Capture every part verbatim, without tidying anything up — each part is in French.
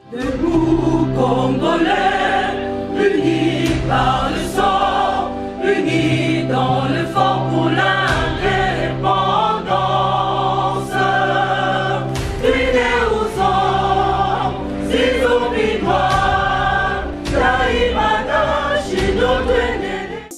Debout Congolais, unis par le sang, unis dans le fort pour l'indépendance. Unis aux hommes, ces zombies noirs, Taïmada, chez notre ennemi.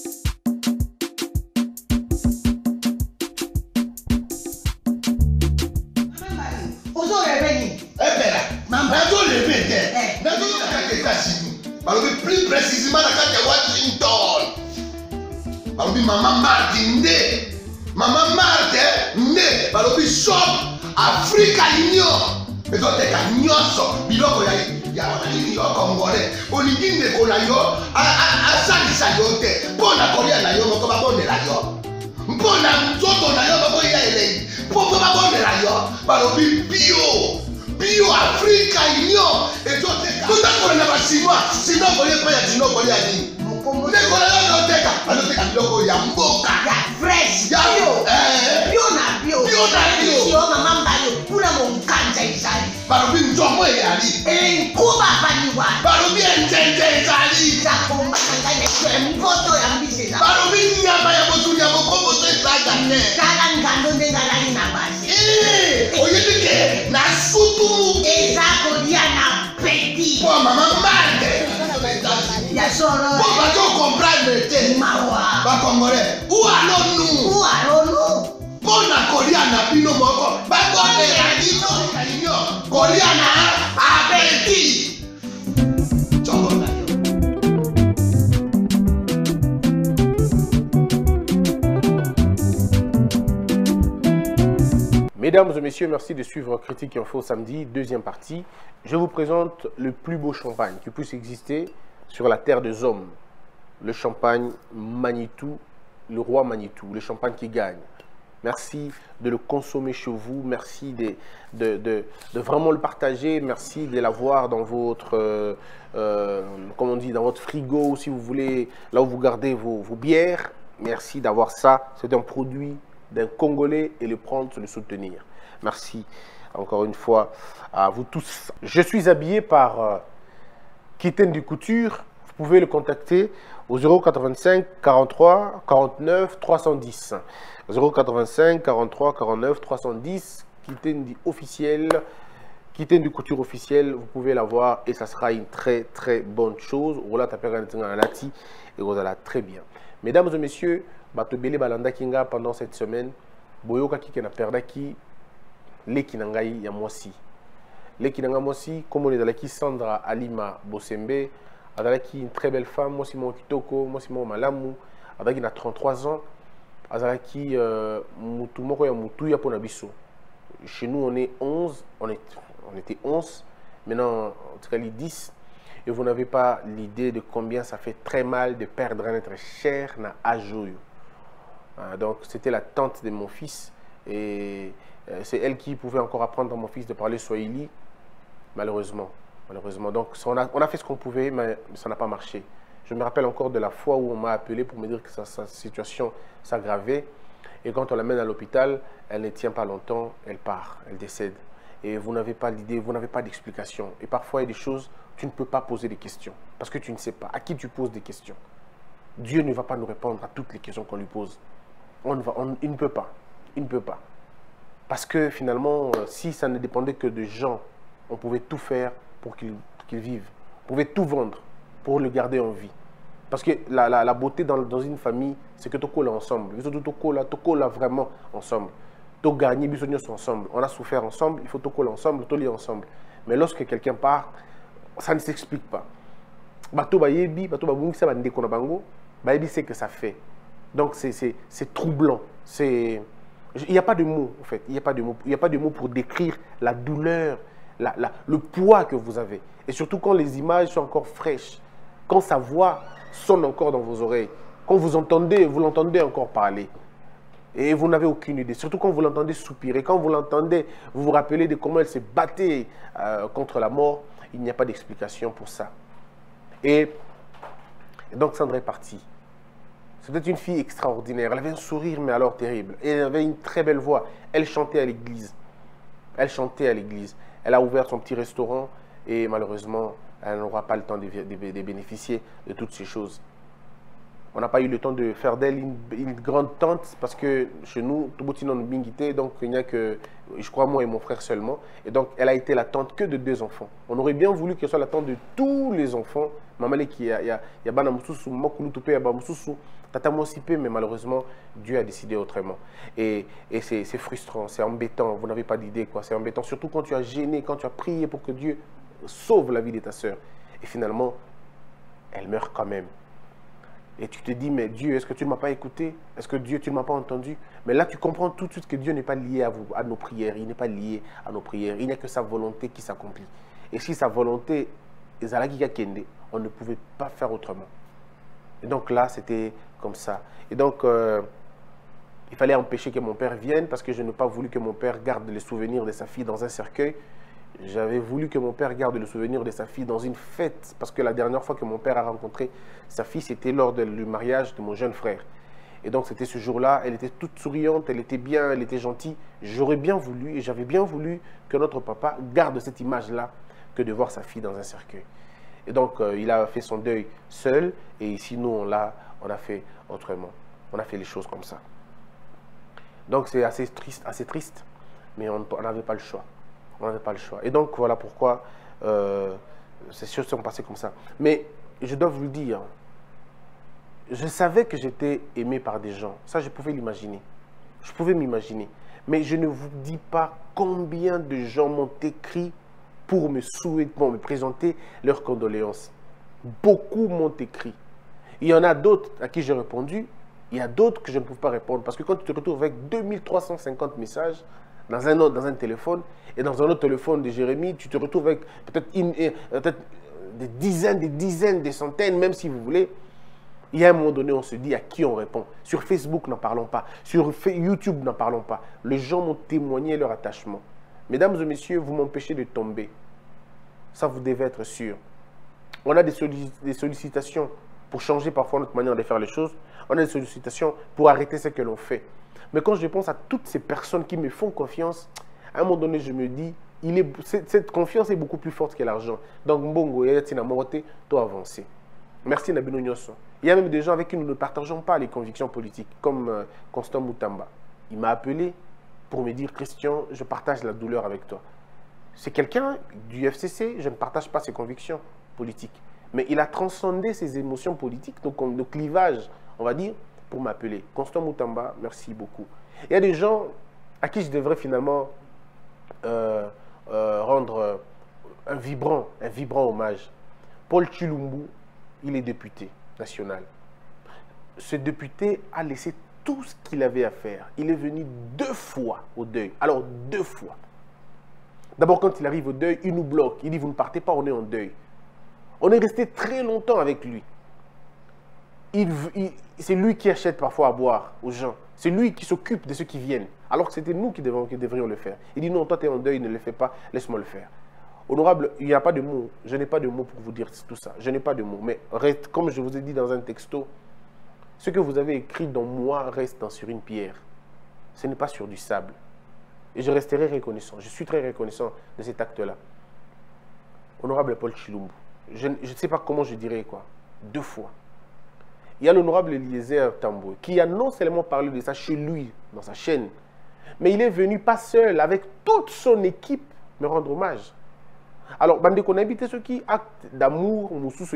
Plus précisément dans la Washington. Balobi Maman Martin né. Maman Martin né. Balobi shop Africa Union. Mais donc t'es qu'à nyonso. Biloko ya ya wanani yo Congolais. Olingi ne kola yo a a a sali sali te. Pona kolia na yo moko ba bonde la yo. Mpona nzoto na yo bako ya ele. Popo ba bonde la yo. Balobi bio. Bio Africa Union et toi t'es tout à fait na basima sinon voyez pas ya sinon voyez ani mukombe ko la no teka ano teka biloko ya mboka ya fresh ya bio eh bio na bio bio na bio sio mama mbayo kuna monkanja isali barobi nzomo yali eh kuba baniwa barobi enjenje isali za komba kanganya kwa mboto ya mbise za barobi nyama ya botu ya mokombo to isaga ne kala ngando ndengala na basi eh oyedike na sutu ezako dia na petit pour maman mande ya solo pour pas to comprendre te mawa ba Congolais ou allons nous ou allons pour na kolia na bino moko ba bonde la bino kanyo kolia na appétit chongo. Mesdames et messieurs, merci de suivre Critique Info samedi, deuxième partie. Je vous présente le plus beau champagne qui puisse exister sur la terre des hommes. Le champagne Manitou, le roi Manitou, le champagne qui gagne. Merci de le consommer chez vous, merci de, de, de, de vraiment le partager, merci de l'avoir dans votre, euh, euh, comment on dit, dans votre frigo, si vous voulez, là où vous gardez vos, vos bières. Merci d'avoir ça, c'est un produit d'un Congolais et le prendre, le soutenir. Merci encore une fois à vous tous. Je suis habillé par euh, Kiten du Couture. Vous pouvez le contacter au zéro quatre-vingt-cinq quarante-trois quarante-neuf trois cent dix. zéro quatre-vingt-cinq quarante-trois quarante-neuf trois cent dix. Kiten du officiel. Kiten du Couture officiel. Vous pouvez l'avoir et ça sera une très très bonne chose. Voilà, et vous allez très bien. Mesdames et messieurs, Batobele Balanda Kinga pendant cette semaine, Boyoka Kikena Perdaki, Leki Nangai Yamosi. Leki Nanga Mosi, comme on est dans la Sandra Alima Bosembe, Azalaki une très belle femme, moi Simon Kitoko, moi Simon Malamu, avec il a trente-trois ans, Azalaki Mutu Moko ya Mutu ya Ponabiso. Chez nous on est onze, on, est, on était onze, maintenant en tout cas les dix. Et vous n'avez pas l'idée de combien ça fait très mal de perdre un être cher na Ajoyo. Donc c'était la tante de mon fils et c'est elle qui pouvait encore apprendre à mon fils de parler Swahili, malheureusement. malheureusement. Donc on a, on a fait ce qu'on pouvait, mais ça n'a pas marché. Je me rappelle encore de la fois où on m'a appelé pour me dire que sa, sa situation s'aggravait. Et quand on l'amène à l'hôpital, elle ne tient pas longtemps, elle part, elle décède. Et vous n'avez pas l'idée, vous n'avez pas d'explication. Et parfois il y a des choses, tu ne peux pas poser des questions. Parce que tu ne sais pas à qui tu poses des questions. Dieu ne va pas nous répondre à toutes les questions qu'on lui pose. On ne va, on, il ne peut pas. Il ne peut pas. Parce que finalement, si ça ne dépendait que de gens, on pouvait tout faire pour qu'ils qu'ils vivent. On pouvait tout vendre pour le garder en vie. Parce que la, la, la beauté dans, dans une famille, c'est que tout colle ensemble. Tout colle vraiment ensemble. Tout gagner, ensemble. On a souffert ensemble, il faut tout coller ensemble, tout lier ensemble. Mais lorsque quelqu'un part, ça ne s'explique pas. Bato bayebi, bato babungi sa bande kona bango, bayebi c'est que ça fait. Donc c'est troublant. C'est il n'y a pas de mots en fait. Il n'y a pas de mots. Il n'y a pas de mots pour décrire la douleur, la, la, le poids que vous avez. Et surtout quand les images sont encore fraîches, quand sa voix sonne encore dans vos oreilles, quand vous entendez, vous l'entendez encore parler. Et vous n'avez aucune idée. Surtout quand vous l'entendez soupirer, quand vous l'entendez, vous vous rappelez de comment elle s'est battue euh, contre la mort. Il n'y a pas d'explication pour ça. Et, et donc Sandra est partie. C'était une fille extraordinaire. Elle avait un sourire, mais alors terrible. Et elle avait une très belle voix. Elle chantait à l'église. Elle chantait à l'église. Elle a ouvert son petit restaurant. et malheureusement, elle n'aura pas le temps de, de, de bénéficier de toutes ces choses. On n'a pas eu le temps de faire d'elle une, une grande tante parce que chez nous, tout le monde bingité, donc il n'y a que, je crois, moi et mon frère seulement. Et donc, elle a été la tante que de deux enfants. On aurait bien voulu qu'elle soit la tante de tous les enfants. Maman, il y a, il y a, il y a Bana Moussoussou, Mokouloutoupé, il y a Bamoussoussou, Tata Moussipé, mais malheureusement, Dieu a décidé autrement. Et, et c'est frustrant, c'est embêtant, vous n'avez pas d'idée, quoi. C'est embêtant, surtout quand tu as gêné, quand tu as prié pour que Dieu sauve la vie de ta sœur. Et finalement, elle meurt quand même. Et tu te dis, mais Dieu, est-ce que tu ne m'as pas écouté? Est-ce que Dieu, tu ne m'as pas entendu? Mais là, tu comprends tout de suite que Dieu n'est pas lié à, vous, à nos prières. Il n'est pas lié à nos prières. Il n'y a que sa volonté qui s'accomplit. Et si sa volonté, on ne pouvait pas faire autrement. Et donc là, c'était comme ça. Et donc, euh, il fallait empêcher que mon père vienne parce que je n'ai pas voulu que mon père garde les souvenirs de sa fille dans un cercueil. J'avais voulu que mon père garde le souvenir de sa fille dans une fête. Parce que la dernière fois que mon père a rencontré sa fille, c'était lors du mariage de mon jeune frère. Et donc, c'était ce jour-là. Elle était toute souriante, elle était bien, elle était gentille. J'aurais bien voulu, et j'avais bien voulu que notre papa garde cette image-là que de voir sa fille dans un cercueil. Et donc, euh, il a fait son deuil seul. Et ici, nous, on l'a, on a fait autrement. On a fait les choses comme ça. Donc, c'est assez triste, assez triste. Mais on n'avait pas le choix. On n'avait pas le choix. Et donc, voilà pourquoi euh, ces choses sont passées comme ça. Mais je dois vous le dire, je savais que j'étais aimé par des gens. Ça, je pouvais l'imaginer. Je pouvais m'imaginer. Mais je ne vous dis pas combien de gens m'ont écrit pour me souhaiter, pour me présenter leurs condoléances. Beaucoup m'ont écrit. Il y en a d'autres à qui j'ai répondu. Il y a d'autres que je ne peux pas répondre. Parce que quand tu te retrouves avec deux mille trois cent cinquante messages, Dans un, autre, dans un téléphone, et dans un autre téléphone de Jérémie, tu te retrouves avec peut-être peut des dizaines, des dizaines, des centaines, même si vous voulez. Il y a un moment donné, on se dit à qui on répond. Sur Facebook, n'en parlons pas. Sur YouTube, n'en parlons pas. Les gens m'ont témoigné leur attachement. Mesdames et messieurs, vous m'empêchez de tomber. Ça, vous devez être sûr. On a des, sollic des sollicitations pour changer parfois notre manière de faire les choses. On a des sollicitations pour arrêter ce que l'on fait. Mais quand je pense à toutes ces personnes qui me font confiance, à un moment donné, je me dis, il est, cette confiance est beaucoup plus forte que l'argent. Donc, Mbongo, toi avancer. Merci Nabino Nyoso. Il y a même des gens avec qui nous ne partageons pas les convictions politiques, comme euh, Constant Moutamba. Il m'a appelé pour me dire, Christian, je partage la douleur avec toi. C'est quelqu'un du F C C, je ne partage pas ses convictions politiques. Mais il a transcendé ses émotions politiques, donc de clivage, on va dire, pour m'appeler. Constant Moutamba, merci beaucoup. Il y a des gens à qui je devrais finalement euh, euh, rendre un vibrant, un vibrant hommage. Paul Chilumbu, il est député national. Ce député a laissé tout ce qu'il avait à faire. Il est venu deux fois au deuil. Alors, deux fois. D'abord, quand il arrive au deuil, il nous bloque. Il dit, vous ne partez pas, on est en deuil. On est resté très longtemps avec lui. Il, il, c'est lui qui achète parfois à boire aux gens. C'est lui qui s'occupe de ceux qui viennent. Alors que c'était nous qui, devons, qui devrions le faire. Il dit non, toi tu es en deuil, ne le fais pas, laisse-moi le faire. Honorable, il n'y a pas de mots. Je n'ai pas de mots pour vous dire tout ça. Je n'ai pas de mots. Mais reste, comme je vous ai dit dans un texto, ce que vous avez écrit dans moi reste dans, sur une pierre. Ce n'est pas sur du sable. Et je resterai reconnaissant. Je suis très reconnaissant de cet acte-là. Honorable Paul Chilumbu. Je ne sais pas comment je dirais quoi. Deux fois. Il y a l'honorable Eliezer Tambo qui a non seulement parlé de ça chez lui, dans sa chaîne, mais il est venu pas seul, avec toute son équipe, me rendre hommage. Alors, bande qu'on habite ceux qui actent d'amour,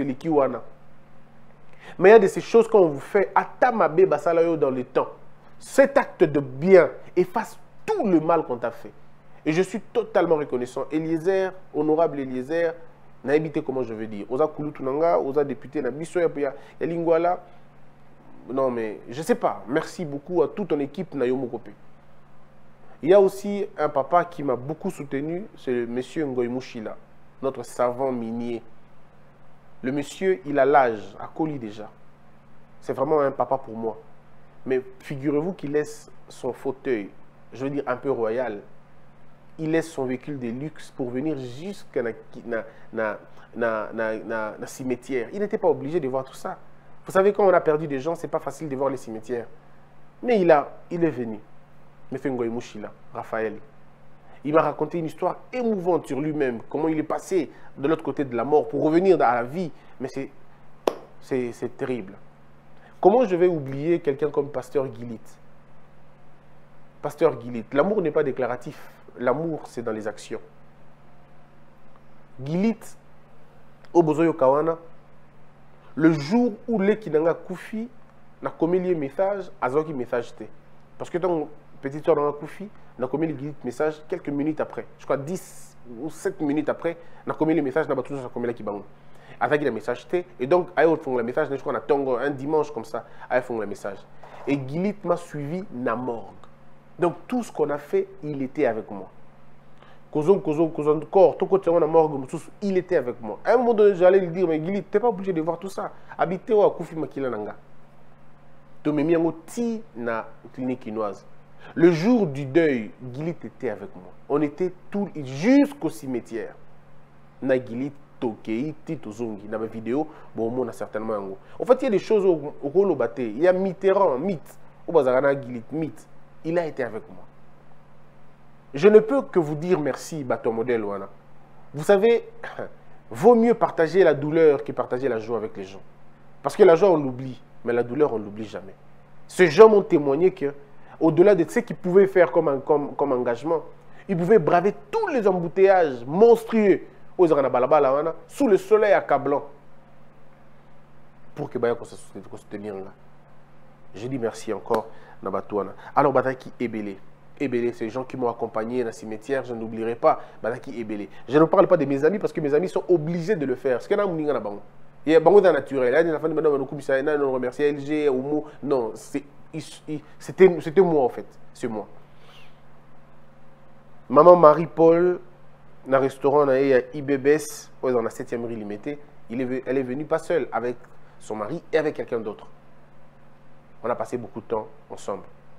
mais il y a de ces choses qu'on vous fait, atamabe basalayo dans le temps. Cet acte de bien efface tout le mal qu'on t'a fait. Et je suis totalement reconnaissant. Eliezer, honorable Eliezer, n'a habité comment je veux dire. Oza Kulutunanga, Oza député, na biso ya ya lingwala. Non mais je sais pas. Merci beaucoup à toute ton équipe na Yomokopé. Il y a aussi un papa qui m'a beaucoup soutenu, c'est le monsieur Ngoy Mouchila, notre savant minier. Le monsieur, il a l'âge, à Koli déjà. C'est vraiment un papa pour moi. Mais figurez-vous qu'il laisse son fauteuil, je veux dire un peu royal. Il laisse son véhicule de luxe pour venir jusqu'à la cimetière. Il n'était pas obligé de voir tout ça. Vous savez, quand on a perdu des gens, ce n'est pas facile de voir les cimetières. Mais il, a, il est venu. Mefengoy Mouchila, Raphaël. Il m'a raconté une histoire émouvante sur lui-même, comment il est passé de l'autre côté de la mort pour revenir à la vie. Mais c'est terrible. Comment je vais oublier quelqu'un comme Pasteur Guilit? Pasteur Guilit, l'amour n'est pas déclaratif. L'amour, c'est dans les actions. Guilit, au Bozoyo Kawana, le jour où les Kinanga Koufi n'a commis le message, Azoki message té. Parce que ton petit soeur dans la Koufi n'a commis le message quelques minutes après. Je crois dix ou sept minutes après, n'a commis le message, n'a pas toujours commis la Kibang. Avec le message té. Et donc, aïe, font le message, je crois qu'on a un dimanche comme ça, aïe, font le message. Et Guilit m'a suivi na morgue. Donc, tout ce qu'on a fait, il était avec moi. Kozon, kozon, kozon, corps, tout côté, on a morgue, il était avec moi. À un moment donné, j'allais lui dire, mais Guilit, tu n'es pas obligé de voir tout ça. Habitez au Koufi Makilananga. Tu me mis en ti na clinique chinoise. Le jour du deuil, Guilit était avec moi. On était tous jusqu'au cimetière. Na Guilit, Tokei, Tito Zongi. Dans ma vidéo, bon, on a certainement un gros. En fait, il y a des choses au rôle batté. Il y a Mitterrand, mythe. Au Bazarana Guilit, mythe. Il a été avec moi. Je ne peux que vous dire merci, bateau modèle. Voilà. Vous savez, vaut mieux partager la douleur que partager la joie avec les gens. Parce que la joie, on l'oublie, mais la douleur, on ne l'oublie jamais. Ces gens m'ont témoigné qu'au-delà de ce qu'ils pouvaient faire comme, un, comme, comme engagement, ils pouvaient braver tous les embouteillages monstrueux aux Balabala, sous le soleil accablant pour que Baya puisse se tenir là. Je dis merci encore, Nabatouana. Alors, Bataki Ebele. Ebele, c'est les gens qui m'ont accompagné dans le cimetière, je n'oublierai pas Bataki Ebele. Je ne parle pas de mes amis parce que mes amis sont obligés de le faire. Ce qu'il y a dans le monde, il y a beaucoup de naturel. Il y a des enfants de nous remercier L G, Omo. Non, c'était moi en fait. C'est moi. Maman Marie-Paul, dans un restaurant à I B B S, dans la septième rue limitée, elle est venue pas seule, avec son mari et avec quelqu'un d'autre. On a passé beaucoup de temps ensemble.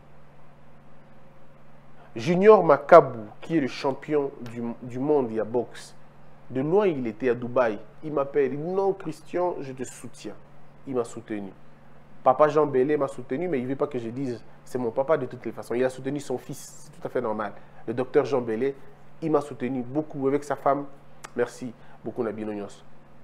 Junior Makabu, qui est le champion du, du monde à boxe, de loin il était à Dubaï. Il m'appelle, il dit non Christian, je te soutiens. Il m'a soutenu. Papa Jean Bellé m'a soutenu, mais il ne veut pas que je dise c'est mon papa de toutes les façons. Il a soutenu son fils, c'est tout à fait normal. Le docteur Jean Bellé, il m'a soutenu beaucoup avec sa femme. Merci beaucoup Nabino Nyos.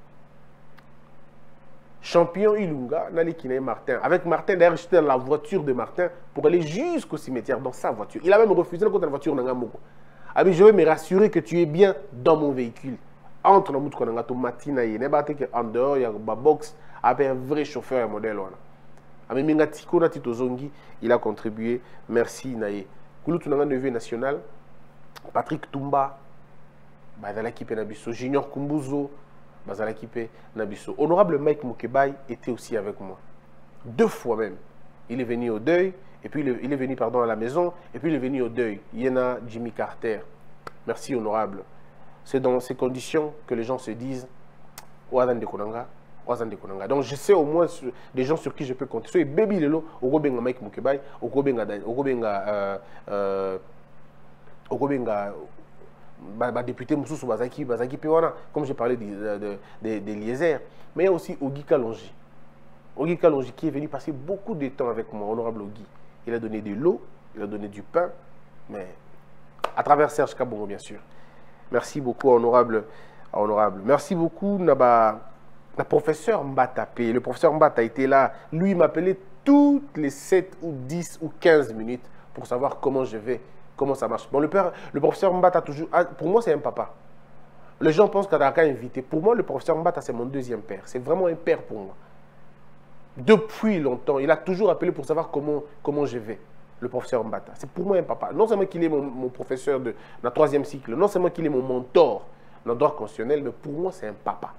Champion Ilunga, Nali Kine Martin. Avec Martin, d'ailleurs, j'étais dans la voiture de Martin pour aller jusqu'au cimetière, dans sa voiture. Il a même refusé quand la voiture n'a pas. Ah, mais je vais me rassurer que tu es bien dans mon véhicule. Entre nous, on a tout matin, il y a en dehors, il y a un box avec un vrai chauffeur modèle. Ah, mais Mingatiko Natito Zongi, il a contribué. Merci, Naye. Kouloutou n'a neveu national. Patrick Toumba, dans l'équipe Nabiso. Junior Kumbuzo. Honorable Mike Moukebaï était aussi avec moi. Deux fois même. Il est venu au deuil, et puis il est, il est venu pardon, à la maison, et puis il est venu au deuil. Yena Jimmy Carter. Merci, honorable. C'est dans ces conditions que les gens se disent Ouazan de Konanga, Ouazan de Konanga. Donc je sais au moins des gens sur qui je peux compter. So, Baby Lelo, Ogobenga Mike Moukebaï, Ogobenga Ogobenga euh, Ogobenga Bah, député Moussous Bazaki, Bazaki Pewana, comme j'ai parlé des de, de, de Liézer, mais il y a aussi Ogi Kalonji. Ogi Kalonji qui est venu passer beaucoup de temps avec moi, honorable Ogi. Il a donné de l'eau, il a donné du pain, mais à travers Serge Kabongo, bien sûr. Merci beaucoup, honorable. honorable. Merci beaucoup, Naba, la professeur Mbatape. Le professeur Mbata était là. Lui, il m'appelait toutes les sept ou dix ou quinze minutes pour savoir comment je vais. Comment ça marche? Bon, le, père, le professeur Mbata, toujours, pour moi, c'est un papa. Les gens pensent qu'il a qu'à inviter. Pour moi, le professeur Mbata, c'est mon deuxième père. C'est vraiment un père pour moi. Depuis longtemps, il a toujours appelé pour savoir comment, comment je vais, le professeur Mbata. C'est pour moi un papa. Non seulement qu'il est mon, mon professeur de la troisième cycle, non seulement qu'il est mon mentor dans le droit constitutionnel, mais pour moi, c'est un papa.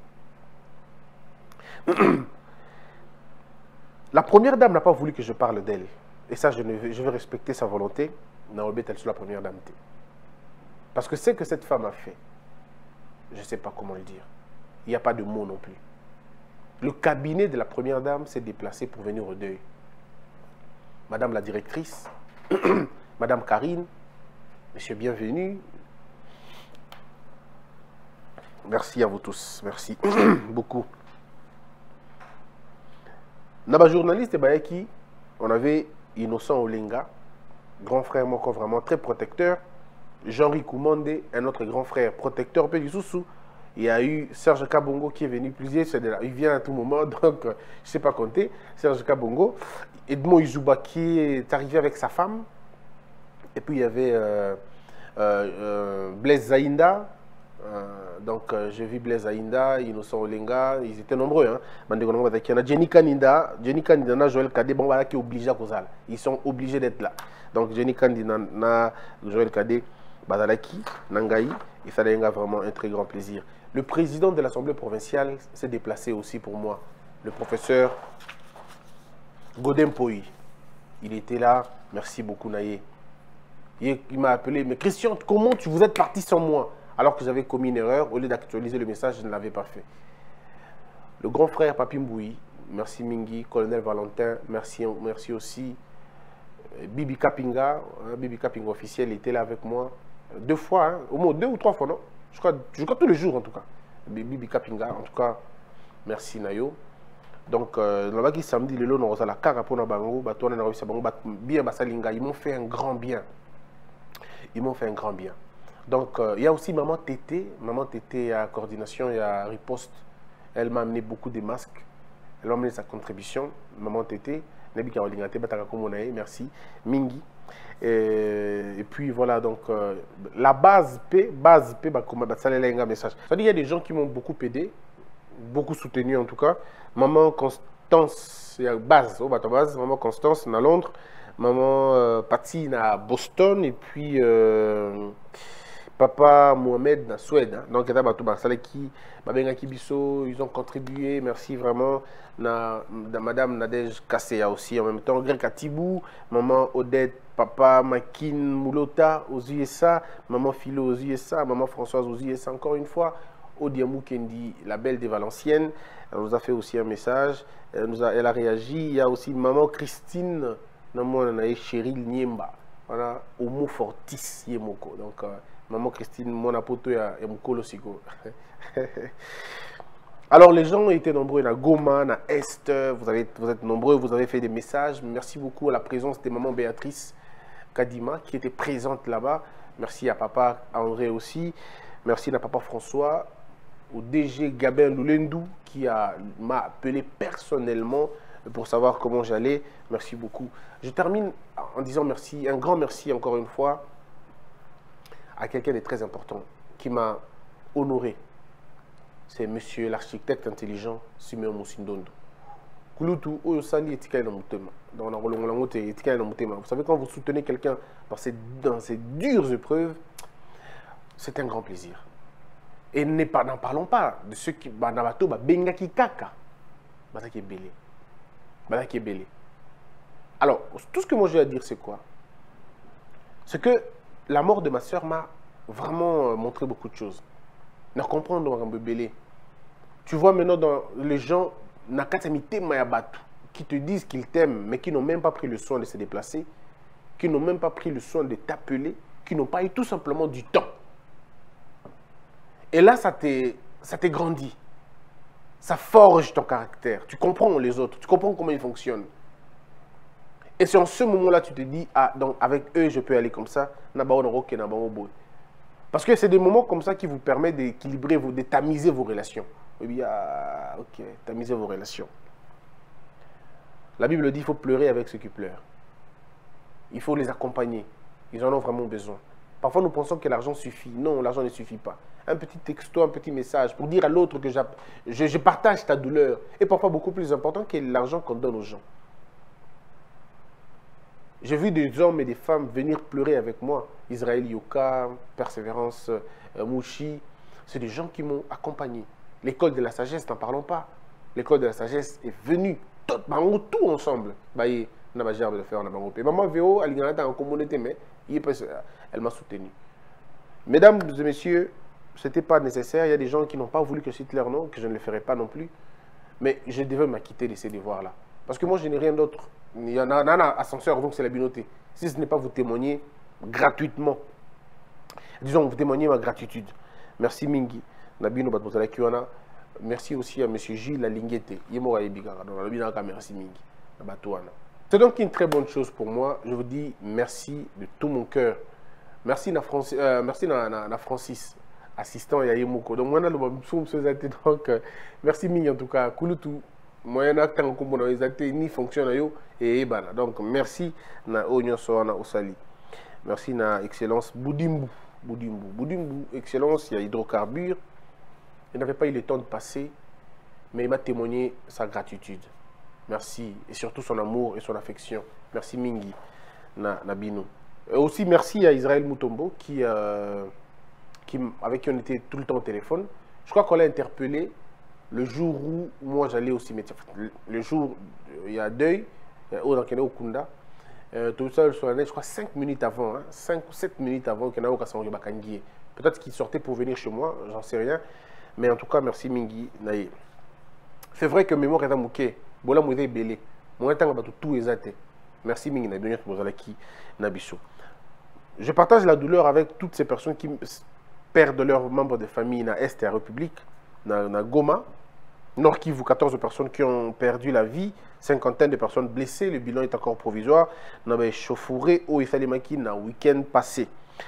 La première dame n'a pas voulu que je parle d'elle. Et ça, je, ne, je vais respecter sa volonté. Naobet, elle est la première dame. Parce que ce que cette femme a fait, je ne sais pas comment le dire. Il n'y a pas de mots non plus. Le cabinet de la première dame s'est déplacé pour venir au deuil. Madame la directrice, Madame Karine, Monsieur bienvenue. Merci à vous tous. Merci beaucoup. Naba journaliste Bayaki, on avait Innocent Olenga, grand frère Moko vraiment très protecteur. Jean-Ri Koumande, un autre grand frère, protecteur P du Soussou. Il y a eu Serge Kabongo qui est venu plusieurs, il vient à tout moment, donc je ne sais pas compter. Serge Kabongo, Edmond Izuba qui est arrivé avec sa femme. Et puis il y avait euh, euh, euh, Blaise Zaïnda. Euh, donc euh, j'ai vu Blaise Zaïnda, Innocent Olenga, ils étaient nombreux. Hein. Jenny Kanida, Jenny Kanida, Joël Kadé, bon, voilà, qui est obligé à causer. Ils sont obligés d'être là. Donc Jenny Kanida, Joël Kadé, Badalaki, Nangaï, et ça a vraiment un très grand plaisir. Le président de l'Assemblée provinciale s'est déplacé aussi pour moi, le professeur Godem Poyi. Il était là, merci beaucoup Naye. Il, il m'a appelé, mais Christian, comment tu vous êtes parti sans moi? Alors que j'avais commis une erreur, au lieu d'actualiser le message, je ne l'avais pas fait. Le grand frère Papi Mbouyi, merci Mingi, colonel Valentin, merci, merci aussi Bibi Kapinga, hein, Bibi Kapinga officiel, il était là avec moi deux fois, hein, au moins deux ou trois fois, non? Je crois, je crois tous les jours en tout cas. Bibi Kapinga, en tout cas, merci Nayo. Donc, euh, là-bas qui samedi, le long, on a la cara pour Nabango, bien Basalinga, ils m'ont fait un grand bien. Ils m'ont fait un grand bien. Donc, euh, il y a aussi Maman Tété. Maman Tété à coordination et à riposte. Elle m'a amené beaucoup de masques. Elle m'a amené sa contribution. Maman Tété. Merci. Mingi. Et, et puis voilà, donc euh, la base P, base P, ça un message. Ça dit, il y a des gens qui m'ont beaucoup aidé, beaucoup soutenu en tout cas. Maman Constance, il y a base, oh, base, Maman Constance à Londres, Maman euh, Patine à Boston, et puis euh, Papa Mohamed à Suède. Hein. Donc, ils ont contribué, merci vraiment. Na, na, Madame Nadège Kasséa aussi en même temps. Greg Katibou, Maman Odette, Papa Makin Moulota aux U S A, Maman Philo aux U S A, Maman Françoise aux U S A encore une fois. Odiamou Kendi, la belle des Valenciennes, elle nous a fait aussi un message. Elle, nous a, elle a réagi. Il y a aussi Maman Christine, Maman Cheryl Niemba. Voilà, Homo Fortis Yemoko. Donc, euh, Maman Christine, mon apoto et mon colosigo. Alors, les gens étaient nombreux, à Goma, à Est, vous, avez, vous êtes nombreux, vous avez fait des messages. Merci beaucoup à la présence de Maman Béatrice Kadima, qui était présente là-bas. Merci à Papa André aussi. Merci à Papa François, au D G Gabin Loulendou, qui m'a appelé personnellement pour savoir comment j'allais. Merci beaucoup. Je termine en disant merci, un grand merci encore une fois à quelqu'un de très important qui m'a honoré. C'est monsieur l'architecte intelligent Simeon Moussindondo. Vous savez, quand vous soutenez quelqu'un dans ces, dans ces dures épreuves, c'est un grand plaisir. Et n'en parlons pas de ceux qui sont bengaki kaka. Alors, tout ce que moi j'ai à dire, c'est quoi? C'est que la mort de ma soeur m'a vraiment montré beaucoup de choses. Na comprendre tu vois maintenant dans les gens qui te disent qu'ils t'aiment mais qui n'ont même pas pris le soin de se déplacer, qui n'ont même pas pris le soin de t'appeler, qui n'ont pas eu tout simplement du temps. Et là, ça t'est grandi. Ça forge ton caractère. Tu comprends les autres, tu comprends comment ils fonctionnent. Et c'est en ce moment-là tu te dis, ah, donc avec eux, je peux aller comme ça. Parce que c'est des moments comme ça qui vous permettent d'équilibrer, de tamiser vos relations. Oui, ah, ok, tamiser vos relations. La Bible dit qu'il faut pleurer avec ceux qui pleurent. Il faut les accompagner. Ils en ont vraiment besoin. Parfois, nous pensons que l'argent suffit. Non, l'argent ne suffit pas. Un petit texto, un petit message pour dire à l'autre que je, je partage ta douleur est parfois beaucoup plus important que l'argent qu'on donne aux gens. J'ai vu des hommes et des femmes venir pleurer avec moi. Israël Yoka, Persévérance euh, Mouchi. C'est des gens qui m'ont accompagné. L'école de la sagesse, n'en parlons pas. L'école de la sagesse est venue. Tout, tout ensemble. Et maman Véo, elle est en communauté, mais elle m'a soutenu. Mesdames et messieurs, ce n'était pas nécessaire. Il y a des gens qui n'ont pas voulu que je cite leur nom, que je ne le ferai pas non plus. Mais je devais m'acquitter de ces devoirs-là. Parce que moi, je n'ai rien d'autre. Il y en a un ascenseur, donc c'est la communauté. Si ce n'est pas vous témoigner gratuitement, disons, vous témoignez ma gratitude. Merci Mingi. Merci aussi à M. Gilles Lalinguete. Merci Mingi. C'est donc une très bonne chose pour moi. Je vous dis merci de tout mon cœur Merci na Francis, euh, merci na, na, na Francis, assistant ya Yemoko. Donc moi na le soum sezate donc euh, merci mille en tout cas. Kulutu moi na tant ko bona ezate ni fonction na yo et bana. Donc merci na onyo so na osali. Merci na excellence Boudimbu, Boudimbu, Boudimbu excellence, il y a hydrocarbures. Il n'avait pas eu le temps de passer, mais il m'a témoigné sa gratitude. Merci et surtout son amour et son affection. Merci Mingi na Nabino. Et aussi merci à Israël Mutombo qui, euh, qui, avec qui on était tout le temps au téléphone. Je crois qu'on l'a interpellé le jour où moi j'allais au cimetière. Le jour, il y a deuil, au Kunda. Tout ça, je crois cinq minutes avant, hein, cinq ou sept minutes avant qu'il y ait au Kassangi Bakangi. Peut-être qu'il sortait pour venir chez moi, j'en sais rien. Mais en tout cas, merci Mingi Naye. C'est vrai que mémoire est à Mouké. Bola Moué Belé. Mon temps va tout exaté. Merci Mingi Naye. Nabiso. Je partage la douleur avec toutes ces personnes qui perdent leurs membres de famille dans l'Est et la République, dans la Goma, Nord Kivu, quatorze personnes qui ont perdu la vie, cinquantaine de personnes blessées, le bilan est encore provisoire. Dans les chauffourées au Isalimaki dans le week-end passé.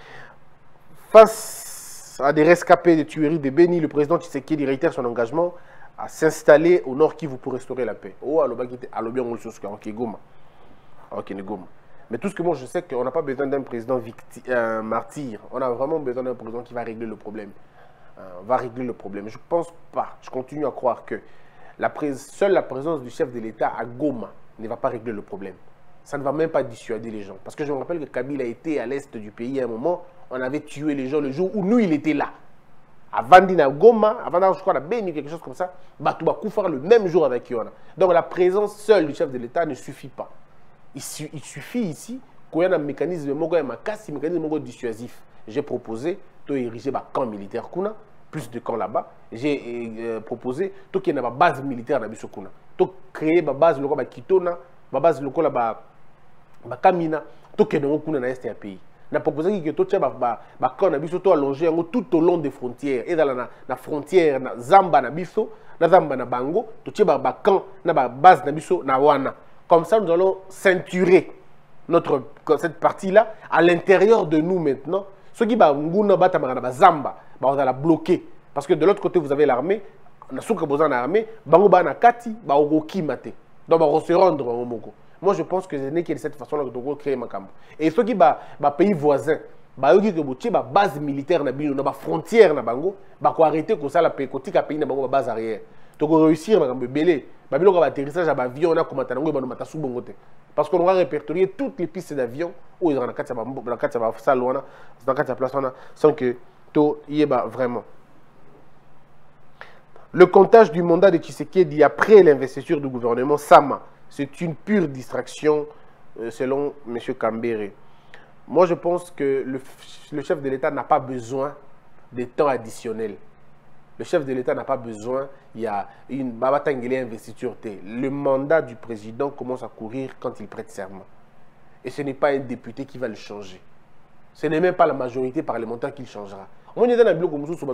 Face à des rescapés de tueries de Béni, le président Tshisekedi réitère son engagement à s'installer au Nord Kivu pour restaurer la paix. Oh, alors, ok, Goma. Ok, Goma. Mais tout ce que moi je sais qu'on n'a pas besoin d'un président euh, martyr. On a vraiment besoin d'un président qui va régler le problème. Euh, va régler le problème. Je ne pense pas. Je continue à croire que la seule la présence du chef de l'État à Goma ne va pas régler le problème. Ça ne va même pas dissuader les gens. Parce que je me rappelle que Kabila a été à l'est du pays à un moment. On avait tué les gens le jour où nous il était là. Avant d'Ina Goma, avant je crois la Béni, quelque chose comme ça, Batouba Koufar le même jour avec Yona. Donc la présence seule du chef de l'État ne suffit pas. Il, su, il suffit ici qu'il y ait un mécanisme un mécanisme dissuasif. J'ai proposé de ériger un camp militaire, plus de camps là-bas. J'ai euh, proposé qu'il y ait une base militaire dans Bissokuna. De créer une base locale à Kitona, une base locale à Kamina, tout qu'il y ait dans l'Est du pays. On a proposé que tout un camp allongé tout au long des frontières. Et dans la frontière, na Zamba na Bisso, na Zamba na Bango, tout un camp, na base na Bisso, na Wana. Comme ça, nous allons ceinturer notre, cette partie-là à l'intérieur de nous maintenant. Ceux qui ont Zamba, on va la bloquer. Parce que de l'autre côté, vous avez l'armée. On a besoin l'armée. Bango na Kati, ba ogoki mate. Donc on va se rendre au Moko. Moi, je pense que ce n'est que de cette façon-là que nous allons créer Makambo. Et ceux qui ont pays voisins, ba yoki que boutier ba base militaire na bino, na ba frontière na bango, ba ko arrêter que ça la pays côté ka pays na bango base arrière. Donc on réussir na Makambo belé. Babilo va atterrissage à avion on a comment tango ba no matasu bongote. Parce qu'on va répertorier toutes les pistes d'avion où ils ont na kati ba na kati ba salle wana, na kati place wana sans que to yeba vraiment. Le comptage du mandat de Tshisekedi après l'investiture du gouvernement Sama, c'est une pure distraction euh, selon M. Kambere. Moi, je pense que le, le chef de l'État n'a pas besoin de temps additionnel. Le chef de l'État n'a pas besoin, il y a une babatangélé investiture. Le mandat du président commence à courir quand il prête serment. Et ce n'est pas un député qui va le changer. Ce n'est même pas la majorité parlementaire qui le changera. On est dans un bloc comme ça,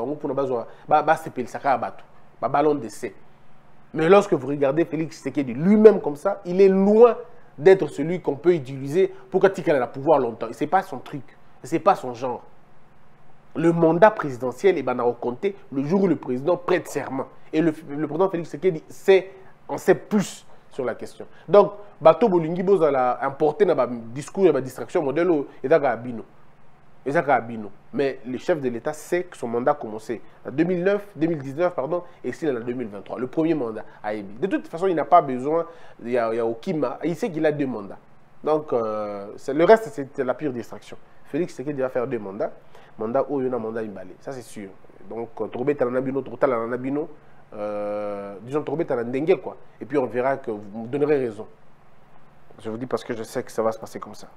pour ballon d'essai. Mais lorsque vous regardez Félix Tshisekedi lui-même comme ça, il est loin d'être celui qu'on peut utiliser pour qu'il ait le pouvoir longtemps. Ce n'est pas son truc, ce n'est pas son genre. Le mandat présidentiel est ben, compté le jour où le président prête serment. Et le, le président Félix Tshisekedi sait, en sait plus sur la question. Donc, Bato Bolingi a importé dans le discours et la distraction modèle et Abino. Mais le chef de l'État sait que son mandat a commencé en deux mille neuf, deux mille dix-neuf, pardon, et c'est en deux mille vingt-trois, le premier mandat à Ebi. De toute façon, il n'a pas besoin, il y a, il y a Okima, il sait qu'il a deux mandats. Donc, euh, le reste, c'est la pure distraction. Félix Tshisekedi va faire deux mandats. Mandat où il y a un mandat imbalé, ça c'est sûr. Donc, Troubé Talanabino, Trotalanabino, euh, disons Troubé Talandengue, quoi. Et puis on verra que vous me donnerez raison. Je vous dis parce que je sais que ça va se passer comme ça.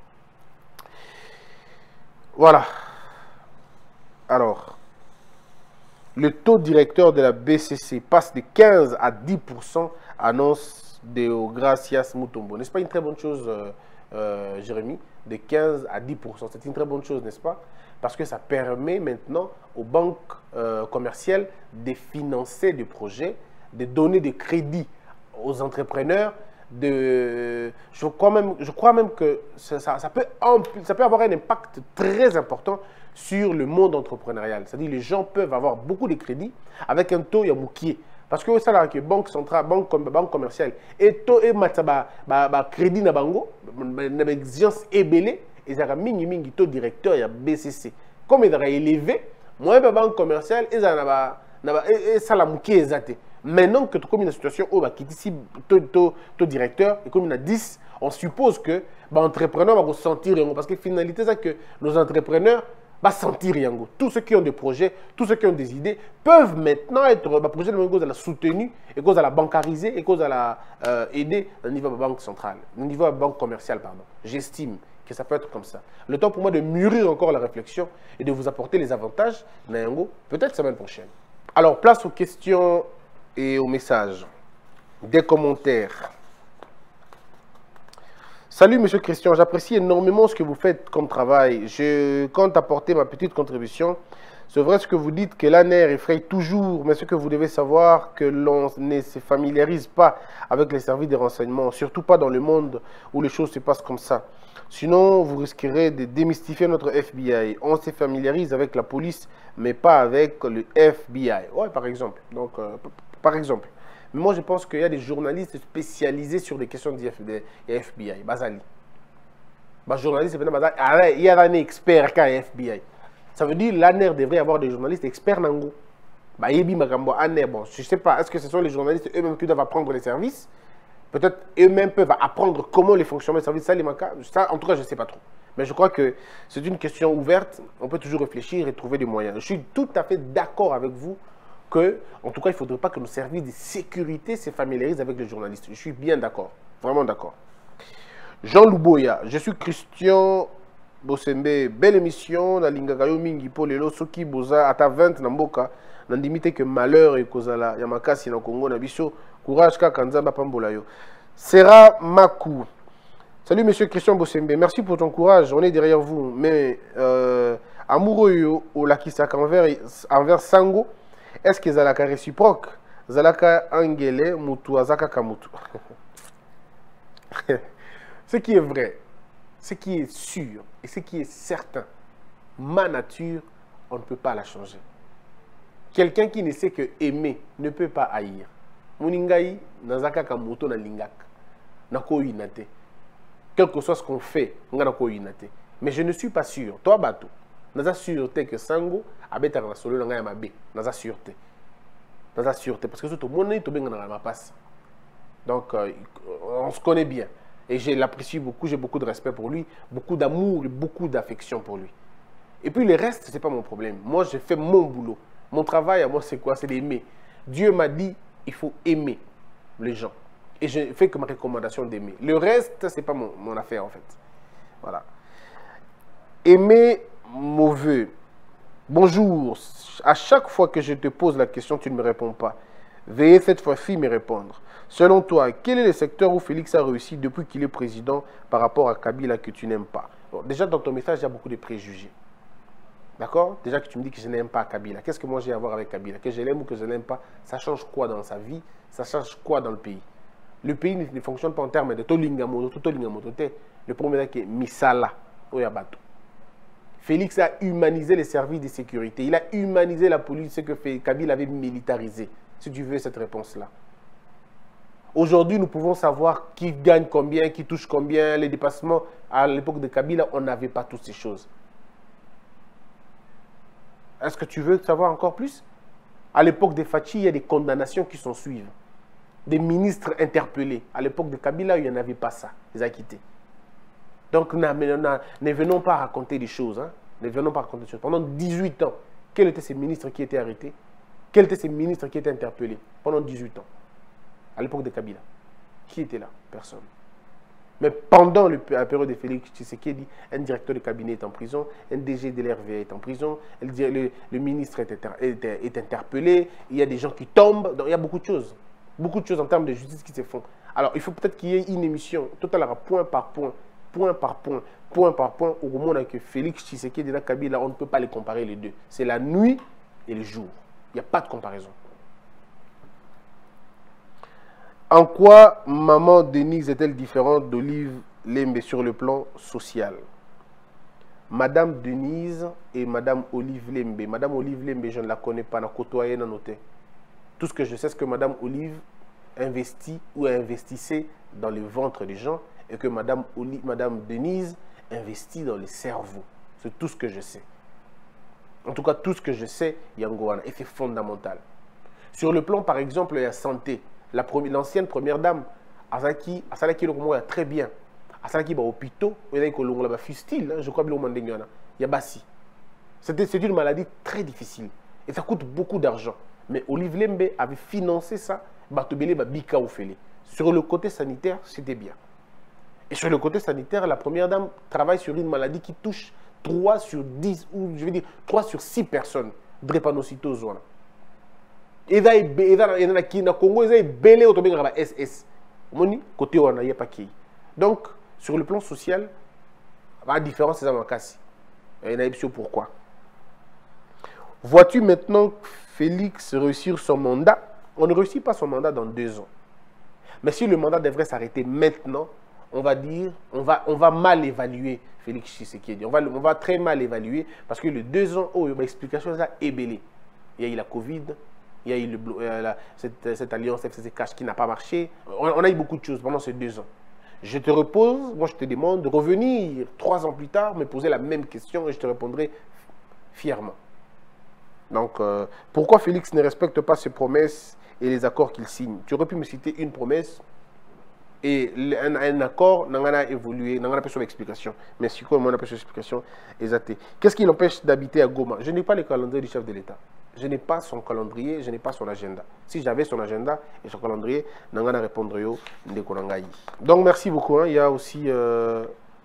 Voilà. Alors, le taux directeur de la B C C passe de quinze à dix pour cent, annonce Deogracias Mutombo. N'est-ce pas une très bonne chose, euh, euh, Jérémy? De quinze à dix pour cent. C'est une très bonne chose, n'est-ce pas? Parce que ça permet maintenant aux banques euh, commerciales de financer des projets, de donner des crédits aux entrepreneurs, de... Je crois même, je crois même que ça, ça, ça, peut, ça peut avoir un impact très important sur le monde entrepreneurial. C'est-à-dire que les gens peuvent avoir beaucoup de crédits avec un taux yamoukier. Parce que ça là que banque centrale, banque, banque commerciale, et taux et mataba, ba, ba crédit na bango, na exigence ébélée, et ça a mingi mingi taux directeur il y a B C C. Comme il a élevé, moi la banque commerciale, et ça na ba et ça la moukier exacté. Maintenant que tu as une situation où qui ici taux directeur et comme il a dix, on suppose que l'entrepreneur va ressentir parce que la finalité c'est que nos entrepreneurs vont sentir rien. Tous ceux qui ont des projets, tous ceux qui ont des idées peuvent maintenant être bah, projet de cause à la soutenir et cause à la bancariser et cause à la euh, aider au niveau de la banque centrale, au niveau de la banque commerciale pardon. J'estime que ça peut être comme ça. Le temps pour moi de mûrir encore la réflexion et de vous apporter les avantages peut-être la semaine prochaine. Alors place aux questions et aux messages, des commentaires. Salut Monsieur Christian, j'apprécie énormément ce que vous faites comme travail. Je compte apporter ma petite contribution. C'est vrai ce que vous dites que l'A N R effraie toujours, mais ce que vous devez savoir que l'on ne se familiarise pas avec les services de renseignement, surtout pas dans le monde où les choses se passent comme ça. Sinon, vous risquerez de démystifier notre F B I. On se familiarise avec la police, mais pas avec le F B I. Ouais, par exemple. Donc, euh, par exemple. Mais moi, je pense qu'il y a des journalistes spécialisés sur les questions de F B I. Basali. Bah, journaliste, il y a un expert qui F B I. Ça veut dire que l'A N R devrait avoir des journalistes experts Nango. Bah, bon, je ne sais pas, est-ce que ce sont les journalistes eux-mêmes qui doivent apprendre les services? Peut-être eux-mêmes peuvent apprendre comment les fonctionnements des services. Ça, ça, en tout cas, je ne sais pas trop. Mais je crois que c'est une question ouverte. On peut toujours réfléchir et trouver des moyens. Je suis tout à fait d'accord avec vous que, en tout cas, il ne faudrait pas que nos services de sécurité se familiarisent avec les journalistes. Je suis bien d'accord. Vraiment d'accord. Jean Louboya, je suis Christian Bosembe. Belle émission. Na lingakayo mingi po lelo soki boza ata vingt na mboka. Nandimite que malheur et kozala yamakasi na Congo na biso. Courage kaka nzamba pambola yo. Sera Makou. Salut Monsieur Christian Bosembe. Merci pour ton courage. On est derrière vous. Mais euh, amoureux yo au lakisaka envers envers Sango. Est-ce que zalaka réciproque? Zalaka angele mutu azaka kamutu. Ce qui est vrai, ce qui est sûr et ce qui est certain, ma nature, on ne peut pas la changer. Quelqu'un qui ne sait que aimer ne peut pas haïr. Muningai nazaka kamutu na lingak. Nako inate. Quel que soit ce qu'on fait, nako inate. Mais je ne suis pas sûr. Toi bateau. Naza sûreté que Sango abeta na solo nga mabe. Naza sûreté. Naza sûreté parce que tout le monde est tombé dans ma passe. Donc euh, on se connaît bien et je l'apprécie beaucoup, j'ai beaucoup de respect pour lui, beaucoup d'amour et beaucoup d'affection pour lui. Et puis le reste, c'est pas mon problème. Moi, je fais mon boulot. Mon travail à moi c'est quoi? C'est d'aimer. Dieu m'a dit il faut aimer les gens et je fais que ma recommandation d'aimer. Le reste, c'est pas mon, mon affaire en fait. Voilà. Aimer mauvais. Bonjour. À chaque fois que je te pose la question, tu ne me réponds pas. Veuillez cette fois-ci me répondre. Selon toi, quel est le secteur où Félix a réussi depuis qu'il est président par rapport à Kabila que tu n'aimes pas? Bon, déjà, dans ton message, il y a beaucoup de préjugés. D'accord? Déjà que tu me dis que je n'aime pas Kabila. Qu'est-ce que moi j'ai à voir avec Kabila? Que je l'aime ou que je ne l'aime pas, ça change quoi dans sa vie? Ça change quoi dans le pays? Le pays ne, ne fonctionne pas en termes de Tolingamoto, Tolingamoto. Le premier est Misala, Oyabato. Félix a humanisé les services de sécurité. Il a humanisé la police, ce que Kabila avait militarisé. Si tu veux cette réponse-là. Aujourd'hui, nous pouvons savoir qui gagne combien, qui touche combien, les dépassements. À l'époque de Kabila, on n'avait pas toutes ces choses. Est-ce que tu veux savoir encore plus? À l'époque de Fachi, il y a des condamnations qui s'en suivent. Des ministres interpellés. À l'époque de Kabila, il n'y en avait pas ça. Ils ont quitté. Donc, ne venons pas raconter des choses. Hein. Ne venons pas raconter des choses. Pendant dix-huit ans, quels étaient ces ministres qui étaient arrêtés? Quels étaient ces ministres qui étaient interpellés? Pendant dix-huit ans. À l'époque de Kabila. Qui était là? Personne. Mais pendant le, la période de Félix Tshisekedi, un directeur de cabinet est en prison, un D G de l'R V A est en prison, le, le, le ministre est, est, est interpellé, il y a des gens qui tombent, donc il y a beaucoup de choses. Beaucoup de choses en termes de justice qui se font. Alors, il faut peut-être qu'il y ait une émission, tout à l'heure, point par point, point par point, point par point, au moment où Félix Tshisekedi et la Kabila, on ne peut pas les comparer les deux. C'est la nuit et le jour. Il n'y a pas de comparaison. En quoi maman Denise est-elle différente d'Olive Lembe sur le plan social? Madame Denise et Madame Olive Lembe. Madame Olive Lembe, je ne la connais pas, na côtoyé, na noté. Tout ce que je sais, c'est que Madame Olive investit ou investissait dans le ventre des gens et que Madame, Oli, Madame Denise investit dans les cerveaux. C'est tout ce que je sais. En tout cas, tout ce que je sais, Yangoana, et c'est fondamental. Sur le plan, par exemple, de la santé, l'ancienne première dame, Azaki, Azaki le très bien. Azaki ba hôpital, il y a un fistule, je crois bien il y a bassi. C'est une maladie très difficile et ça coûte beaucoup d'argent. Mais Olive Lembe avait financé ça, sur le côté sanitaire, c'était bien. Et sur le côté sanitaire, la première dame travaille sur une maladie qui touche trois sur dix, ou je veux dire trois sur six personnes. Drépanocytose. Et dans le Congo, il y a belé autobiographie S S. Moni côté on a y a pas qui. Donc sur le plan social, la différence c'est à Makassi. Et il y a une pourquoi. Vois-tu maintenant Félix réussir son mandat? On ne réussit pas son mandat dans deux ans. Mais si le mandat devrait s'arrêter maintenant, on va dire, on va, on va mal évaluer Félix Tshisekedi. On va, on va très mal évaluer parce que les deux ans, oh, l'explication est belle. Il y a eu la Covid. Il y a eu le, euh, la, cette, cette alliance F C C Cash qui n'a pas marché. On, on a eu beaucoup de choses pendant ces deux ans. Je te repose, moi je te demande de revenir trois ans plus tard, me poser la même question et je te répondrai fièrement. Donc, euh, pourquoi Félix ne respecte pas ses promesses et les accords qu'il signe? Tu aurais pu me citer une promesse et un, un accord n'a évolué, n'a pas son explication. Mais si quoi, on n'a pas son explication, exacte. Qu'est-ce qui l'empêche d'habiter à Goma? Je n'ai pas le calendrier du chef de l'État. Je n'ai pas son calendrier, je n'ai pas son agenda. Si j'avais son agenda et son calendrier, je n'aurais répondre yo ndekonangai. Donc merci beaucoup. Hein. Il y a aussi euh,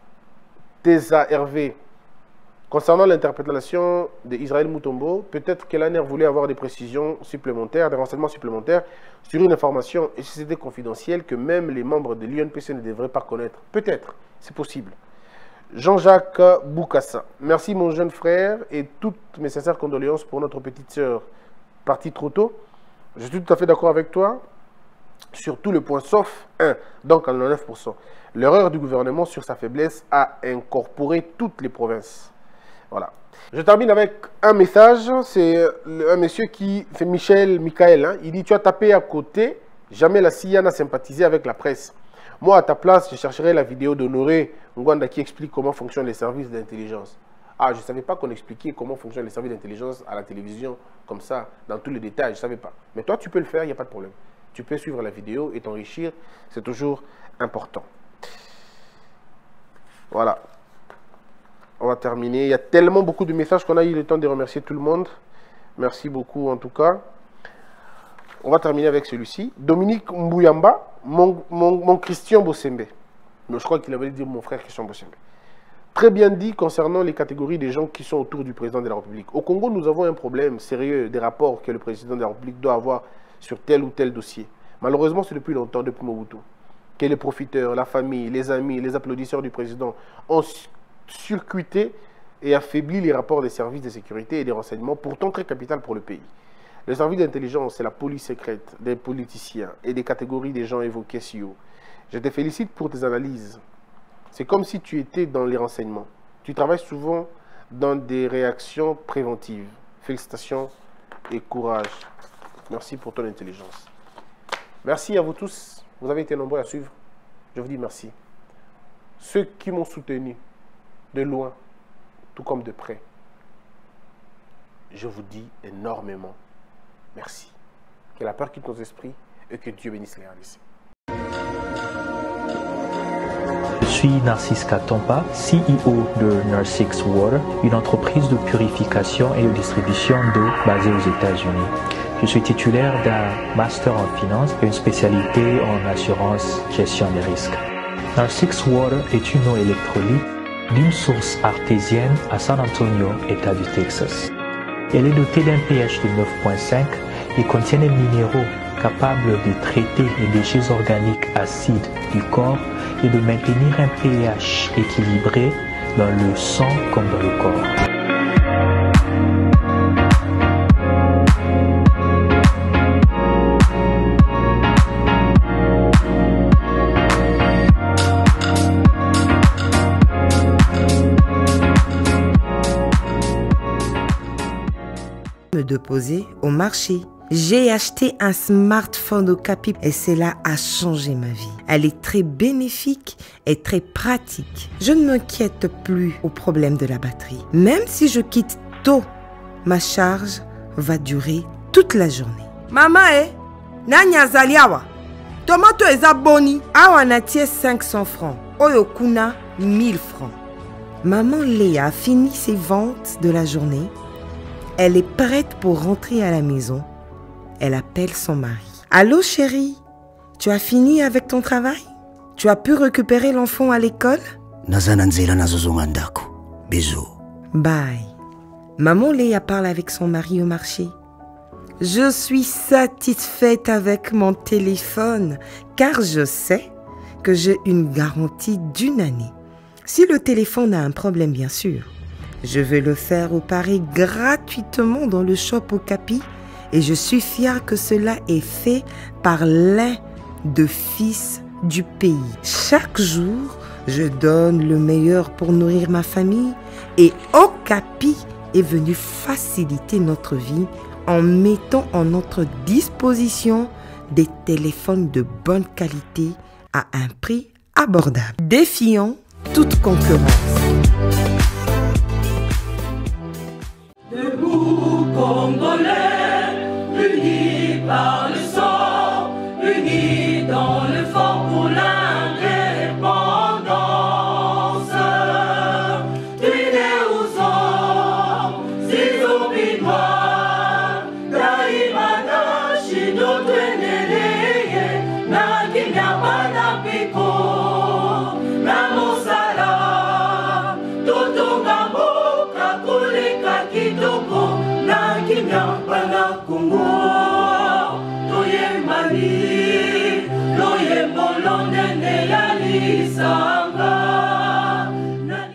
Teza Hervé. Concernant l'interprétation d'Israël Mutombo, peut-être que l'A N R voulait avoir des précisions supplémentaires, des renseignements supplémentaires sur une information, et si c'était confidentiel, que même les membres de l'U N P C ne devraient pas connaître. Peut-être, c'est possible. Jean-Jacques Boukassa. Merci mon jeune frère et toutes mes sincères condoléances pour notre petite sœur partie trop tôt. Je suis tout à fait d'accord avec toi sur tout le point, sauf un, donc à quatre-vingt-dix-neuf pour cent. L'erreur du gouvernement sur sa faiblesse à incorporer toutes les provinces. Voilà. Je termine avec un message. C'est un monsieur qui, c'est Michel Michael. Hein. Il dit, tu as tapé à côté, jamais la C I A n'a sympathisé avec la presse. Moi, à ta place, je chercherai la vidéo d'Honoré Ngwanda qui explique comment fonctionnent les services d'intelligence. Ah, je ne savais pas qu'on expliquait comment fonctionnent les services d'intelligence à la télévision, comme ça, dans tous les détails, je ne savais pas. Mais toi, tu peux le faire, il n'y a pas de problème. Tu peux suivre la vidéo et t'enrichir, c'est toujours important. Voilà. On va terminer. Il y a tellement beaucoup de messages qu'on a eu le temps de remercier tout le monde. Merci beaucoup en tout cas. On va terminer avec celui-ci. Dominique Mbouyamba, mon, mon, mon Christian Bossembe. Je crois qu'il avait dit mon frère Christian Bossembe. Très bien dit concernant les catégories des gens qui sont autour du président de la République. Au Congo, nous avons un problème sérieux des rapports que le président de la République doit avoir sur tel ou tel dossier. Malheureusement, c'est depuis longtemps, depuis Mobutu, que les profiteurs, la famille, les amis, les applaudisseurs du président ont circuité et affaibli les rapports des services de sécurité et des renseignements, pourtant très capital pour le pays. Le service d'intelligence, c'est la police secrète des politiciens et des catégories des gens évoqués si haut. Je te félicite pour tes analyses. C'est comme si tu étais dans les renseignements. Tu travailles souvent dans des réactions préventives. Félicitations et courage. Merci pour ton intelligence. Merci à vous tous. Vous avez été nombreux à suivre. Je vous dis merci. Ceux qui m'ont soutenu de loin, tout comme de près, je vous dis énormément merci. Que la peur quitte nos esprits et que Dieu bénisse les R D C. Je suis Narcisse Katompa, C E O de Narsix Water, une entreprise de purification et de distribution d'eau basée aux États-Unis. Je suis titulaire d'un master en finance et une spécialité en assurance gestion des risques. Narsix Water est une eau électrolyte d'une source artésienne à San Antonio, État du Texas. Elle est dotée d'un pH de neuf virgule cinq et contient des minéraux capables de traiter les déchets organiques acides du corps et de maintenir un pH équilibré dans le sang comme dans le corps. déposer au marché. J'ai acheté un smartphone au Capi et cela a changé ma vie. Elle est très bénéfique et très pratique. Je ne m'inquiète plus au problème de la batterie. Même si je quitte tôt, ma charge va durer toute la journée. Maman, eh? Nani azali awa? Tomato eza boni. Awa natie cinq cents francs. Oyo kuna mille francs. Maman Léa a fini ses ventes de la journée. Elle est prête pour rentrer à la maison. Elle appelle son mari. Allô chérie, tu as fini avec ton travail? Tu as pu récupérer l'enfant à l'école? Bisous. Bye. Maman Léa parle avec son mari au marché. Je suis satisfaite avec mon téléphone car je sais que j'ai une garantie d'une année. Si le téléphone a un problème bien sûr, je vais le faire réparer gratuitement dans le shop au Capi. Et je suis fière que cela est fait par l'un des fils du pays. Chaque jour, je donne le meilleur pour nourrir ma famille. Et Okapi est venu faciliter notre vie en mettant en notre disposition des téléphones de bonne qualité à un prix abordable, défiant toute concurrence. Debout Congolais, unis par le sang, unis dans le fort pour l'indépendance. Tués aux hommes, si obinois, Daimana, Shido, Tweneleye, Nakinyamana Piko, Namosala, Totongambo, Kakulika Kitoko, Nakinyamana Kongo. Loye Mali, loye Bolonene ya Lisa.